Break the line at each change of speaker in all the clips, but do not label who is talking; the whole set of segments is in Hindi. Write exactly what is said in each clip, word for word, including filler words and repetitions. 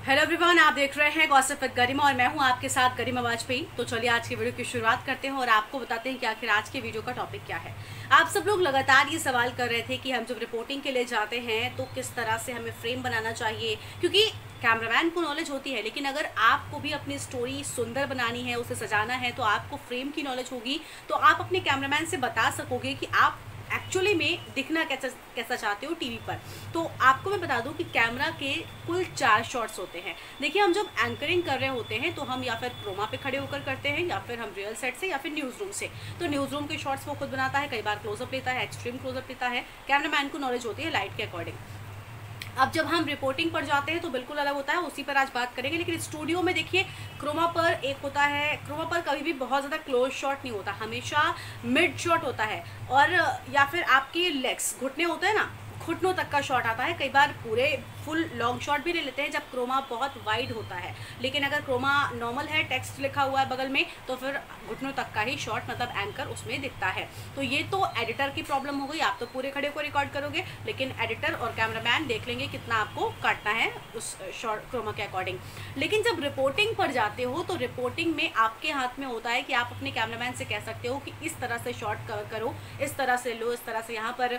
हेलो एवरीवन, आप देख रहे हैं गॉसिप विद गरिमा और मैं हूं आपके साथ गरिमा वाजपेयी। तो चलिए आज की वीडियो की शुरुआत करते हैं और आपको बताते हैं कि आखिर आज के वीडियो का टॉपिक क्या है। आप सब लोग लगातार ये सवाल कर रहे थे कि हम जब रिपोर्टिंग के लिए जाते हैं तो किस तरह से हमें फ्रेम बनाना चाहिए, क्योंकि कैमरामैन को नॉलेज होती है, लेकिन अगर आपको भी अपनी स्टोरी सुंदर बनानी है, उसे सजाना है, तो आपको फ्रेम की नॉलेज होगी तो आप अपने कैमरामैन से बता सकोगे कि आप एक्चुअली में दिखना कैसा कैसा चाहते हो टीवी पर। तो आपको मैं बता दूं कि कैमरा के कुल चार शॉट्स होते हैं। देखिए, हम जब एंकरिंग कर रहे होते हैं तो हम या फिर क्रोमा पे खड़े होकर करते हैं, या फिर हम रियल सेट से, या फिर न्यूज़ रूम से। तो न्यूज़ रूम के शॉट्स वो खुद बनाता है, कई बार क्लोजअप लेता है, एक्सट्रीम क्लोजअप लेता है। कैमरामैन को नॉलेज होती है लाइट के अकॉर्डिंग। अब जब हम रिपोर्टिंग पर जाते हैं तो बिल्कुल अलग होता है, उसी पर आज बात करेंगे। लेकिन स्टूडियो में देखिए, क्रोमा पर एक होता है, क्रोमा पर कभी भी बहुत ज़्यादा क्लोज शॉट नहीं होता, हमेशा मिड शॉट होता है, और या फिर आपके लेग्स, घुटने होते हैं ना, घुटनों तक का शॉट आता है। कई बार पूरे फुल लॉन्ग शॉट भी ले लेते हैं जब क्रोमा बहुत वाइड होता है। लेकिन अगर क्रोमा नॉर्मल है, टेक्स्ट लिखा हुआ है बगल में, तो फिर घुटनों तक का ही शॉट, मतलब एंकर उसमें दिखता है। तो ये तो एडिटर की प्रॉब्लम हो गई, आप तो पूरे खड़े को रिकॉर्ड करोगे, लेकिन एडिटर और कैमरामैन देख लेंगे कितना आपको काटना है उस शॉट क्रोमा के अकॉर्डिंग। लेकिन जब रिपोर्टिंग पर जाते हो तो रिपोर्टिंग में आपके हाथ में होता है कि आप अपने कैमरामैन से कह सकते हो कि इस तरह से शॉट कवर करो, इस तरह से लो, इस तरह से यहाँ पर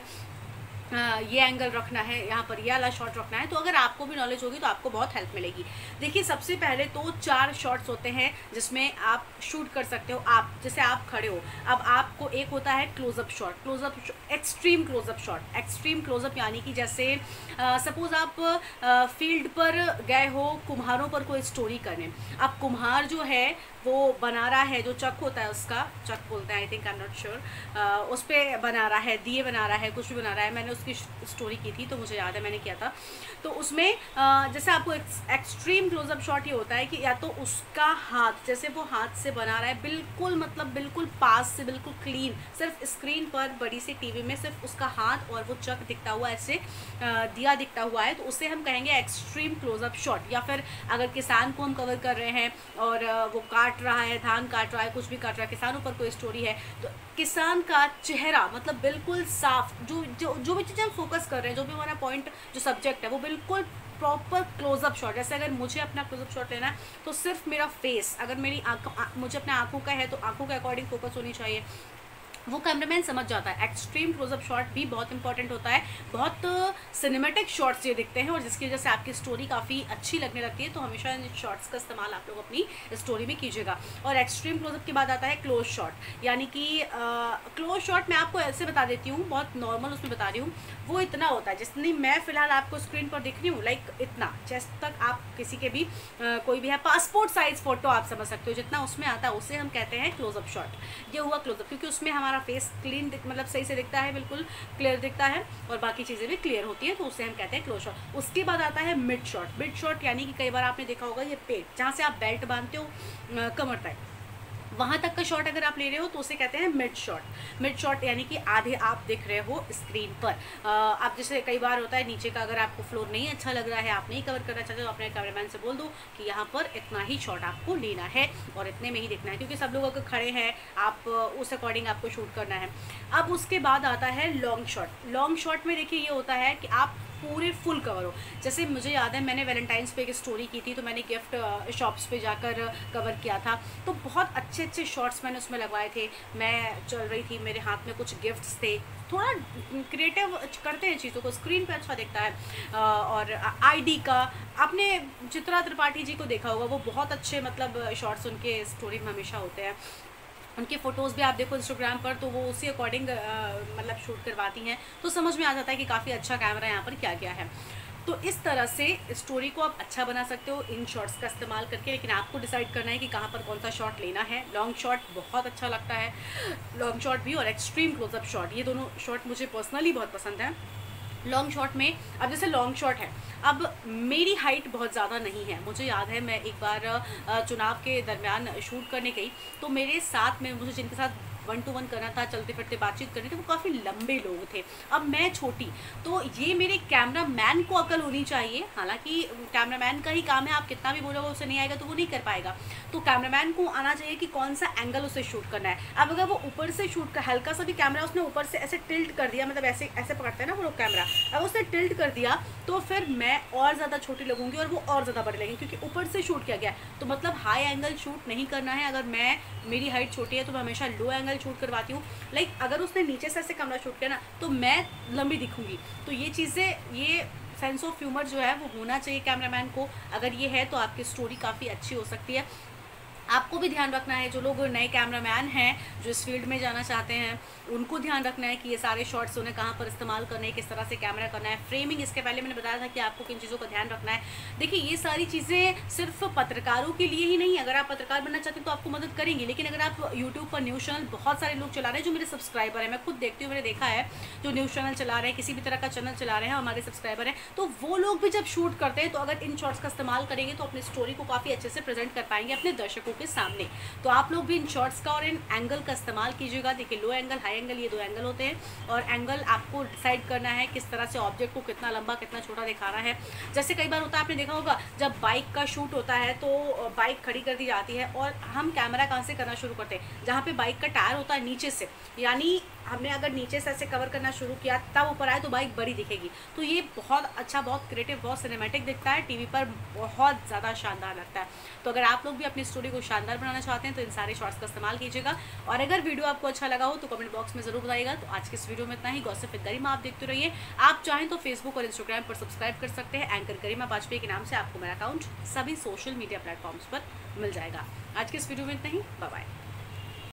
आ, ये एंगल रखना है, यहाँ पर ये वाला शॉट रखना है। तो अगर आपको भी नॉलेज होगी तो आपको बहुत हेल्प मिलेगी। देखिए, सबसे पहले तो चार शॉट्स होते हैं जिसमें आप शूट कर सकते हो। आप जैसे आप खड़े हो, अब आपको एक होता है closeup shot, closeup extreme closeup shot. Extreme closeup यानी कि जैसे सपोज आप आ, फील्ड पर गए हो कुम्हारों पर कोई स्टोरी करने। अब कुम्हार जो है वो बना रहा है, जो चक होता है उसका, चक बोलते हैं I think, I am not sure, उस पर बना रहा है, दिए बना रहा है, कुछ भी बना रहा है। मैंने उसकी स्टोरी की थी तो मुझे याद है, मैंने किया था। तो उसमें जैसे आपको एक्सट्रीम क्लोजअप शॉट ये होता है कि या तो उसका हाथ, जैसे वो हाथ से बना रहा है बिल्कुल, मतलब बिल्कुल पास से, बिल्कुल क्लीन, सिर्फ स्क्रीन पर बड़ी सी टीवी में सिर्फ उसका हाथ और वो चक दिखता हुआ, ऐसे दिया दिखता हुआ है, तो उसे हम कहेंगे एक्सट्रीम क्लोजअप शॉट। या फिर अगर किसान को हम कवर कर रहे हैं और वो काट रहा है, धान काट रहा है, कुछ भी काट रहा है, किसानों पर कोई स्टोरी है, तो किसान का चेहरा मतलब बिल्कुल साफ, जो जो जो भी चीज़ें हम फोकस कर रहे हैं, जो भी हमारा पॉइंट, जो सब्जेक्ट है, वो बिल्कुल प्रॉपर क्लोजअप शॉट। जैसे अगर मुझे अपना क्लोजअप शॉट लेना है तो सिर्फ मेरा फेस, अगर मेरी आँखों, मुझे अपने आँखों का है तो आँखों के अकॉर्डिंग फोकस होनी चाहिए, वो कैमरामैन समझ जाता है। एक्सट्रीम क्लोजअप शॉट भी बहुत इंपॉर्टेंट होता है। बहुत सिनेमेटिक शॉट्स ये दिखते हैं और जिसकी वजह से आपकी स्टोरी काफ़ी अच्छी लगने लगती है। तो हमेशा इन शॉट्स का इस्तेमाल आप लोग अपनी स्टोरी में कीजिएगा। और एक्सट्रीम क्लोजअप के बाद आता है क्लोज शॉट, यानी कि क्लोज शॉट मैं आपको ऐसे बता देती हूँ, बहुत नॉर्मल उसमें बता रही हूँ। वो इतना होता है जितनी मैं फ़िलहाल आपको स्क्रीन पर दिख रही हूँ, लाइक इतना चेस्ट तक, आप किसी के भी आ, कोई भी है पासपोर्ट साइज़ फ़ोटो आप समझ सकते हो, जितना उसमें आता है उसे हम कहते हैं क्लोजअप शॉट। ये हुआ क्लोजअप, क्योंकि उसमें हमारा फेस क्लीन, मतलब सही से दिखता है, बिल्कुल क्लियर दिखता है, और बाकी चीज़ें भी क्लियर होती है, तो उसे हम कहते हैं क्लोज शॉट। उसके बाद आता है मिड शॉट। मिड शॉट यानी कि कई बार आपने देखा होगा ये पेट, जहाँ से आप बेल्ट बांधते हो कमर तक, वहाँ तक का शॉट अगर आप ले रहे हो तो उसे कहते हैं मिड शॉट। मिड शॉट यानी कि आधे आप दिख रहे हो स्क्रीन पर। आप जैसे कई बार होता है नीचे का अगर आपको फ्लोर नहीं अच्छा लग रहा है, आप नहीं कवर करना चाहते, तो अपने कैमरामैन से बोल दो कि यहाँ पर इतना ही शॉट आपको लेना है और इतने में ही दिखना है, क्योंकि सब लोग अगर खड़े हैं, आप उस अकॉर्डिंग आपको शूट करना है। अब उसके बाद आता है लॉन्ग शॉट। लॉन्ग शॉट में देखिए ये होता है कि आप पूरे फुल कवर हो। जैसे मुझे याद है, मैंने वैलेंटाइंस पे एक स्टोरी की थी, तो मैंने गिफ्ट शॉप्स पे जाकर कवर किया था, तो बहुत अच्छे अच्छे शॉट्स मैंने उसमें लगवाए थे। मैं चल रही थी, मेरे हाथ में कुछ गिफ्ट्स थे, थोड़ा क्रिएटिव करते हैं चीज़ों को, स्क्रीन पे अच्छा दिखता है। और आईडी का आपने चित्रा त्रिपाठी जी को देखा होगा, वो बहुत अच्छे मतलब शॉट्स उनके स्टोरी में हमेशा होते हैं। उनके फ़ोटोज़ भी आप देखो इंस्टाग्राम पर, तो वो उसी अकॉर्डिंग मतलब शूट करवाती हैं, तो समझ में आ जाता है कि काफ़ी अच्छा कैमरा यहाँ पर क्या गया है। तो इस तरह से स्टोरी को आप अच्छा बना सकते हो इन शॉट्स का इस्तेमाल करके, लेकिन आपको डिसाइड करना है कि कहाँ पर कौन सा शॉट लेना है। लॉन्ग शॉट बहुत अच्छा लगता है, लॉन्ग शॉट भी, और एक्सट्रीम क्लोजअप शॉट, ये दोनों शॉट मुझे पर्सनली बहुत पसंद है। लॉन्ग शॉट में, अब जैसे लॉन्ग शॉट है, अब मेरी हाइट बहुत ज़्यादा नहीं है। मुझे याद है मैं एक बार चुनाव के दरमियान शूट करने गई, तो मेरे साथ में मुझे जिनके साथ वन टू वन करना था, चलते फिरते बातचीत करनी थी, वो काफ़ी लंबे लोग थे। अब मैं छोटी, तो ये मेरे कैमरा मैन को अकल होनी चाहिए। हालांकि कैमरा मैन का ही काम है, आप कितना भी बोलोगे उसे नहीं आएगा तो वो नहीं कर पाएगा। तो कैमरा मैन को आना चाहिए कि कौन सा एंगल उसे शूट करना है। अब अगर वो ऊपर से शूट कर, हल्का सा भी कैमरा उसने ऊपर से ऐसे टिल्ट कर दिया, मतलब ऐसे ऐसे पकड़ते हैं ना वो लोग कैमरा, अब उसने टिल्ट कर दिया तो फिर मैं और ज़्यादा छोटी लगूंगी और वो और ज़्यादा बड़े लगेंगे, क्योंकि ऊपर से शूट किया गया है। तो मतलब हाई एंगल शूट नहीं करना है। अगर मैं, मेरी हाइट छोटी है तो मैं हमेशा लो एंगल शूट करवाती हूँ। लाइक अगर उसने नीचे से ऐसे कैमरा शूट किया ना तो मैं लंबी दिखूंगी। तो ये चीज़ें, ये सेंस ऑफ ह्यूमर जो है वो होना चाहिए कैमरामैन को। अगर ये है तो आपकी स्टोरी काफ़ी अच्छी हो सकती है। आपको भी ध्यान रखना है, जो लोग नए कैमरामैन हैं जो इस फील्ड में जाना चाहते हैं, उनको ध्यान रखना है कि ये सारे शॉट्स उन्हें कहाँ पर इस्तेमाल करने हैं, किस तरह से कैमरा करना है, फ्रेमिंग। इसके पहले मैंने बताया था कि आपको किन चीज़ों का ध्यान रखना है। देखिए ये सारी चीज़ें सिर्फ पत्रकारों के लिए ही नहीं, अगर आप पत्रकार बनना चाहते हैं तो आपको मदद करेंगी। लेकिन अगर आप यूट्यूब पर न्यूज़ चैनल, बहुत सारे लोग चला रहे हैं जो मेरे सब्सक्राइबर हैं, मैं खुद देखती हूँ, मैंने देखा है, जो न्यूज़ चैनल चला रहे हैं, किसी भी तरह का चैनल चला रहे हैं, हमारे सब्सक्राइबर हैं, तो वो लोग भी जब शूट करते हैं तो अगर इन शॉट्स का इस्तेमाल करेंगे तो अपनी स्टोरी को काफ़ी अच्छे से प्रेजेंट कर पाएंगे अपने दर्शकों के सामने। तो आप लोग भी इन शॉट्स का और इन एंगल का इस्तेमाल कीजिएगा। देखिए लो एंगल, हाई एंगल, ये दो एंगल होते हैं, और एंगल आपको डिसाइड करना है किस तरह से ऑब्जेक्ट को कितना लंबा कितना छोटा दिखाना है। जैसे कई बार होता है, आपने देखा होगा जब बाइक का शूट होता है तो बाइक खड़ी कर दी जाती है और हम कैमरा कहाँ से करना शुरू करते हैं, जहाँ पे बाइक का टायर होता है नीचे से, यानी हमने अगर नीचे से ऐसे कवर करना शुरू किया तब ऊपर आए तो बाइक बड़ी दिखेगी। तो ये बहुत अच्छा, बहुत क्रिएटिव, बहुत सिनेमैटिक दिखता है, टीवी पर बहुत ज़्यादा शानदार लगता है। तो अगर आप लोग भी अपनी स्टोरी को शानदार बनाना चाहते हैं तो इन सारे शॉट्स का इस्तेमाल कीजिएगा। और अगर वीडियो आपको अच्छा लगा हो तो कमेंट बॉक्स में ज़रूर बताइएगा। तो आज की इस वीडियो में इतना ही। गॉसिप विद गरिमा आप देखते रहिए। आप चाहें तो फेसबुक और इंस्टाग्राम पर सब्सक्राइब कर सकते हैं। एंकर गरिमा वाजपेयी के नाम से आपको मेरा अकाउंट सभी सोशल मीडिया प्लेटफॉर्म्स पर मिल जाएगा। आज की इस वीडियो में इतना ही। Bye bye.